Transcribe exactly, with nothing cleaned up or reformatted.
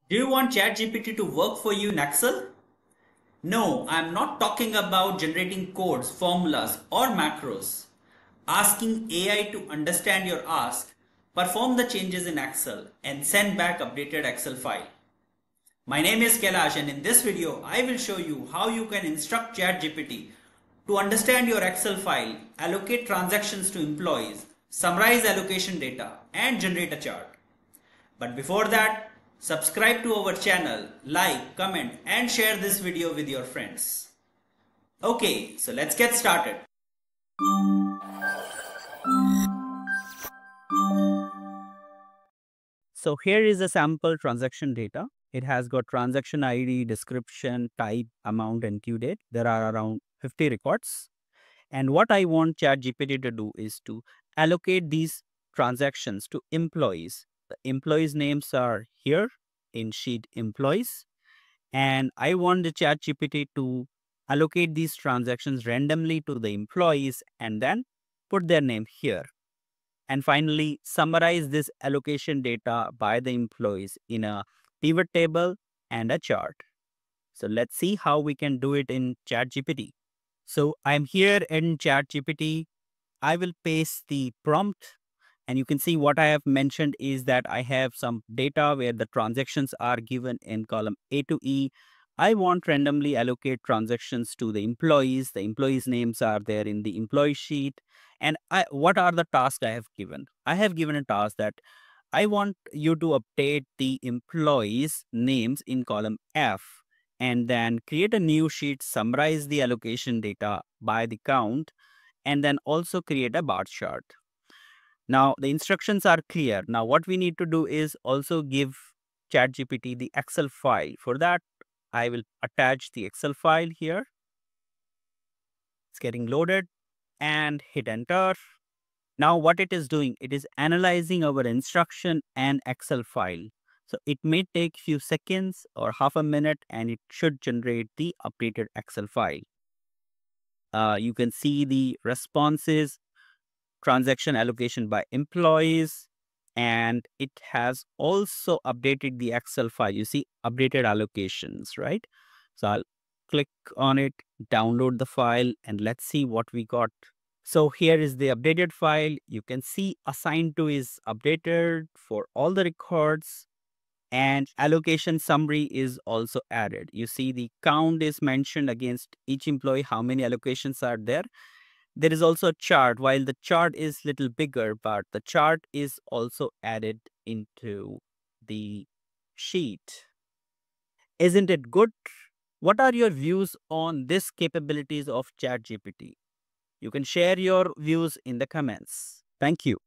Do you want ChatGPT to work for you in Excel? No, I'm not talking about generating codes, formulas, or macros. Asking A I to understand your ask, perform the changes in Excel, and send back updated Excel file. My name is Kailash, and in this video, I will show you how you can instruct ChatGPT to understand your Excel file, allocate transactions to employees, summarize allocation data, and generate a chart. But before that, subscribe to our channel, like, comment and share this video with your friends. Okay, so let's get started. So here is a sample transaction data. It has got transaction I D, description, type, amount, and due date. There are around fifty records. And what I want ChatGPT to do is to allocate these transactions to employees. The employees' names are here in sheet employees. And I want the ChatGPT to allocate these transactions randomly to the employees and then put their name here. And finally, summarize this allocation data by the employees in a pivot table and a chart. So let's see how we can do it in ChatGPT. So I'm here in ChatGPT. I will paste the prompt and you can see what I have mentioned is that I have some data where the transactions are given in column A to E. I want randomly allocate transactions to the employees. The employees' names are there in the employee sheet. And I, what are the tasks I have given? I have given a task that I want you to update the employees' names in column F and then create a new sheet, summarize the allocation data by the count, and then also create a bar chart. Now, the instructions are clear. Now, what we need to do is also give ChatGPT the Excel file. For that, I will attach the Excel file here. It's getting loaded and hit enter. Now, what it is doing, it is analyzing our instruction and Excel file. So it may take few seconds or half a minute and it should generate the updated Excel file. Uh, you can see the responses, transaction allocation by employees, and it has also updated the Excel file. You see updated allocations, right? So I'll click on it, download the file, and let's see what we got. So here is the updated file. You can see assigned to is updated for all the records and allocation summary is also added. You see the count is mentioned against each employee, how many allocations are there. There is also a chart. While the chart is little bigger, but the chart is also added into the sheet. Isn't it good? What are your views on this capabilities of ChatGPT? You can share your views in the comments. Thank you.